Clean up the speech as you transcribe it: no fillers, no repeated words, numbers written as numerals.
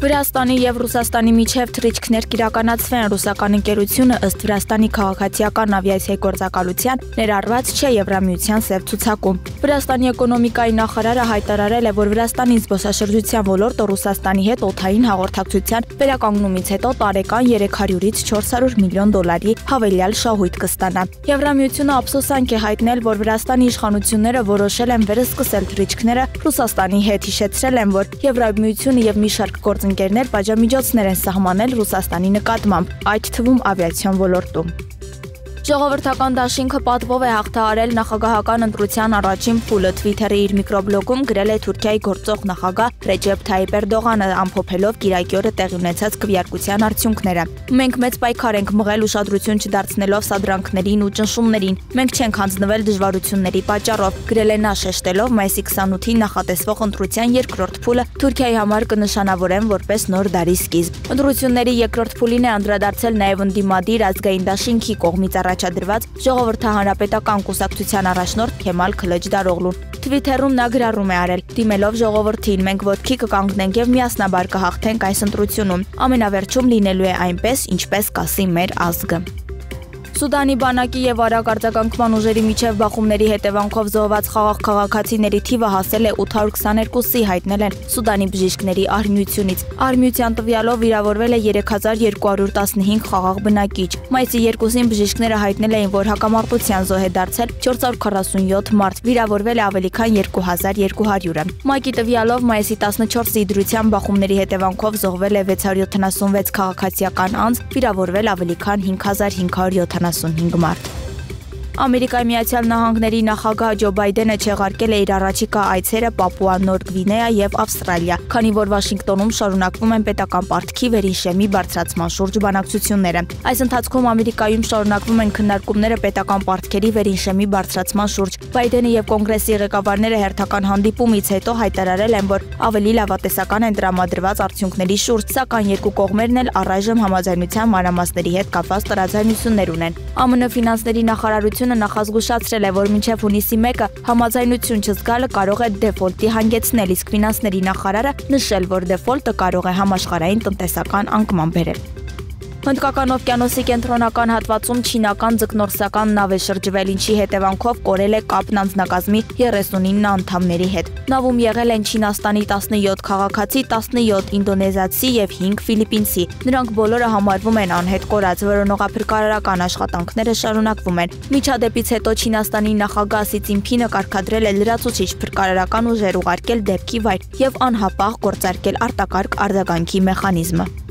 Վրաստանի և Ռուսաստանի միջև թռիչքներ կիրականացվեն ռուսական ընկերությունը ըստ Վրաստանի քաղաքացիական ավիացիայի գործակալության ներառված չէ Եվրամիության սև ցուցակում։ Վրաստանի էկոնոմիկայի նախարարը հայտարարել է, որ Վրաստանի զբոսաշրջության ոլորտը Ռուսաստանի հետ օդային հաղորդակցության վերականգնումից հետո տարեկան 300-ից 400 միլիոն դոլարի հավելյալ շահույթ կստանա։ Եվրամիությունը ափսոսանք է հայտնել, որ Վրաստանի իշխանությունները որոշել են վերսկսել թռիչքները Ռուսաստանի հետ, հիշեցրել են, որ Եվրամիությունը և մի շարք գործընկերներ պատժամիջոցներ են սահմանել Ռուսաստանի նկատմամբ, այդ թվում ավիացիոն ոլորտում։ Ժողովրդական դաշինքը պատվով է հաղթահարել նախագահական ընտրության առաջին փուլը։ Թվիթերը իր միկրոբլոգում գրել է Թուրքիայի գործող նախագահ Ռեջեփ Թայիփ Էրդողանը, ամփոփելով կիրակի օրը տեղի ունեցած քվեարկության արդյունքները։ Մենք մեծ պայքար ենք մղել ուշադրություն չդարձնելով սադրանքներին ու ճնշումներին։ Մենք չենք հանձնվել դժվարությունների պատճառով, գրել է նա, շեշտելով մայիսի 28-ին նախատեսվող ընտրության երկրորդ փուլը Թուրքիայի համար կնշանավորեն որպես նոր դարի սկիզբ։ Ընտրությունների երկրորդ փուլին է անդրադարձել նաև ընդդիմադիր ազգային դաշինքի կողմից առաջադրված ժողովրդահանրապետական կուսակցության առաջնորդ Քեմալ Քլիչդարօղլուն։ Թվիթերում նա գրառում է արել. «Դիմելով ժողովրդին, մենք ոտքի կկանգնենք եւ միասնաբար կհաղթենք այս ընտրությունում։ Ամենավերջում լինելու է այնպես, ինչպես կասի մեր ազգը»։ Սուդանի բանակի և արագ արձագանքման ուժերի միջև բախումների հետևանքով զոհված խաղաղ քաղաքացիների թիվը հասել է 822-ի, հայտնել են Սուդանի բժիշկների արհմիությունից։ Արհմիության տվյալով վիրավորվել է 3215 խաղաղ բնակիչ։ Մայիսի 2-ին բժիշկները հայտնել էին, որ հակամարտության զոհ է դարձել 447 մարդ, վիրավորվել է ավելի քան 2200-ը։ ՄԱԿ-ի տվյալով մայիսի 14-ի դրության բախումների հետևանքով զոհվել է 676 քաղաքացիական անձ, վիրավորվել ավելի քան 5575 մարդ։ Ամերիկայի Միացյալ Նահանգների նախագահ Ջո Բայդենը չեղարկել է իր առաջիկա այցերը Պապուա Նոր Գվինեա և Ավստրալիա, քանի որ Վաշինգտոնում շարունակվում են պետական պարտքի վերհիշեմի բարձրացման շուրջ բանակցությունները։ Այս ընթացքում Ամերիկայում շարունակվում են քննարկումները պետական պարտքերի վերհիշեմի բարձրացման շուրջ։ Բայդենը և կոնգրեսի ղեկավարները հերթական հանդիպումից հետո հայտարարել են, որ ավելի լավատեսական են տրամադրված արդյունքների շուրջ, սակայն երկու կողմերն էլ առայժմ համաձայնության մանրամասների հետ կապված տարաձայնություններ ունեն։ ԱՄՆ ֆինանսների նախարարությունը նախազգուշացրել է, որ մինչև հունիսի 1-ը համաձայնություն չզգալը կարող է դեֆոլտի հանգեցնել, իսկ ֆինանսների նախարարը նշել, որ դեֆոլտը կարող է համաշխարհային տնտեսական անկման բերել։ Հնդկական օվկիանոսի կենտրոնական հատվածում չինական ձկնորսական նավ է շրջվել, ինչի հետևանքով կորել է կապն անձնակազմի 39 անդամների հետ։ Նավում եղել են Չինաստանի 17 քաղաքացի, 17 ինդոնեզացի և 5 ֆիլիպինցի։ Նրանք բոլորը համարվում են անհետ կորած, որոնողափրկարարական աշխատանքները շարունակվում են։ Միջադեպից հետո Չինաստանի նախագահ Սի Ցզինփինը կարգադրել է լրացուցիչ փրկարարական ուժեր ուղարկել դեպքի վայր և անհապաղ գործարկել արտակարգ արձագանքի մեխանիզմը։